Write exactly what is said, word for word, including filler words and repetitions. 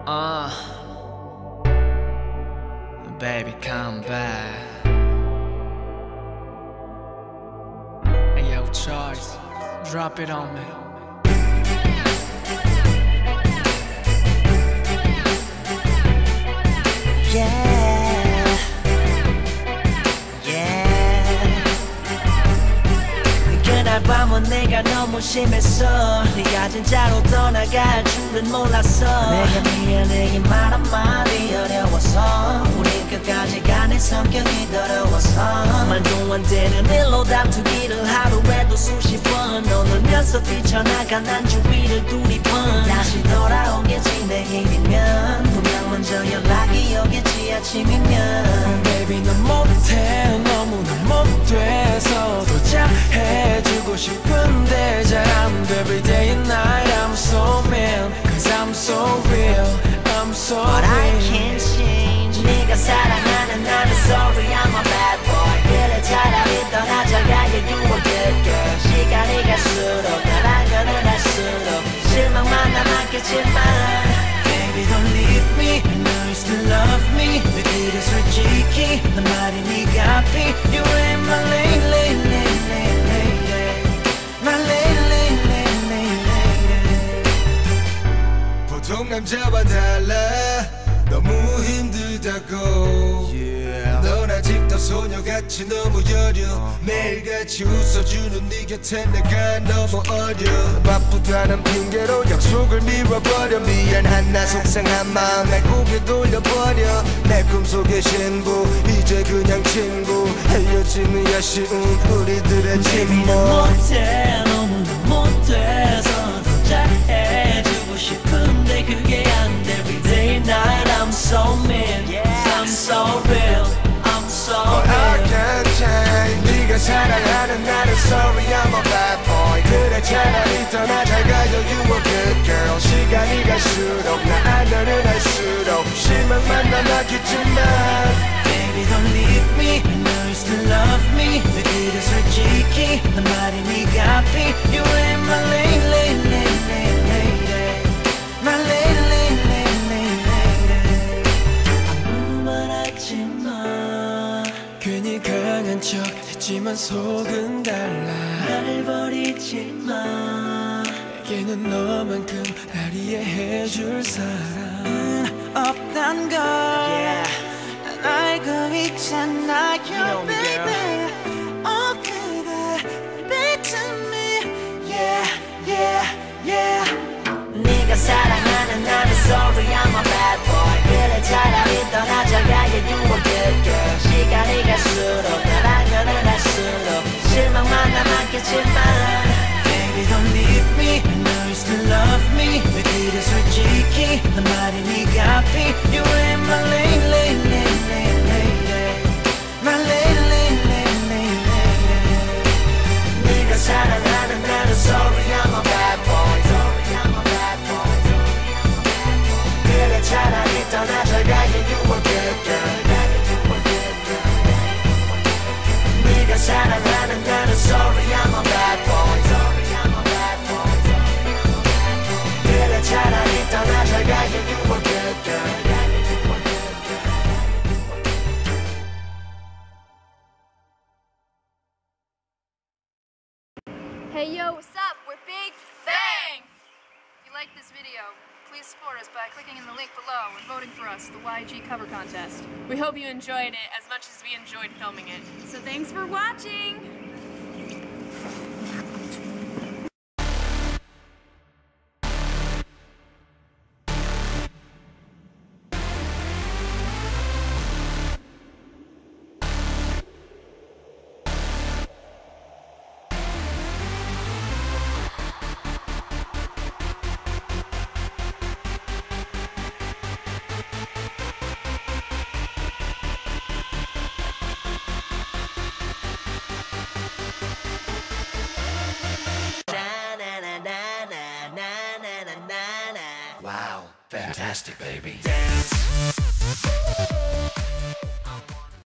Uh, baby, come back. Hey, yo, Charles, drop it on me. Yeah, yeah. 그날 밤은 내가 너무 심했어. 네가 진짜로 떠나갈 줄은 몰랐어. 내가 미안해 말 한마디 어려워서 우린 끝까지 가는 성격이 더러워서 말도 안 되는 일로 다투기를 하루에도 수십 번 너놀면서 뛰쳐나가 난 주위를 두리번 다시 돌아오겠지 내일이면 분명 먼저 연락이 오겠지 아침이면 Baby 넌 못해 너무나 못돼서 더 잘해주고 싶은데 잘 안 돼 Every day and night I'm so mean Cause I'm so real I'm so But real I can't change 네가 사랑하는 나는 sorry I'm a bad boy 그래 차라리 떠나자가 yeah you a good girl 시간이 갈수록 날 알면은 할수록 실망만 남았겠지만 Baby don't leave me I know you still love me 내 길에 솔직히 난 말이 네가 앞이 You ain't my lady lady lady lady My lady lady lady lady 보통 남자와 달라 너무 힘들다고 yeah. 넌 아직도 소녀같이 너무 여려 uh. 매일같이 웃어주는 네 곁에 내가 너무 어려 바쁘다는 핑계로 약속을 미뤄버려 미안한 나 속상한 마음 날 고개 돌려버려 내 꿈속의 신부 이제 그냥 친구 헤어짐이 아쉬운 우리들의 침묵 못해 너무나 못돼서 더 잘해주고 싶은데 그게 안 돼 Every day and night I'm so mean yeah. I'm so real I'm so But real I can't change 네가 사랑하는 나는 sorry I'm a bad boy 그래 차라리 떠나자 가요 you a good girl 시간이 갈수록 나 알면은 할수록 실망만 남았겠지만 Baby don't leave me I know you still love me 내 길에 솔직히 난 말이 네가 앞이 You ain't my lady lady lady lady My lady lady lady lady 아무 말 하지마 괜히 강한 척 했지만 속은 달라 나를 버리지마 내게는 너만큼 날 이해해줄 사람 없단 걸 yeah. 난 알고 있잖아 You know me, baby Oh 그대 Back to me Yeah yeah yeah 네가 사랑하는 나는 sorry I'm a bad boy 그래 차라리 떠나자가 yeah you a good girl 시간이 갈수록 날 알면은 할수록 실망만 남았겠지만 Baby don't leave me I know you still love me 내 길에 솔직히 난 말이 네가 앞이 You ain't my lady lady lady lady My lady lady lady lady 네가 사랑하는 나는 sorry I'm a bad boy sorry I'm a bad boy 그래 차라리 떠나자가 yeah you a good girl 네가 사랑하는 나는 sorry I'm a bad boy sorry I'm a bad boy 그래 차라리 떠나자가 yeah you a good girl Hey yo, what's up? We're Big Bang! If you like this video, please support us by clicking in the link below and voting for us, the Y G cover contest. We hope you enjoyed it as much as we enjoyed filming it. So thanks for watching! Wow, fantastic baby Dance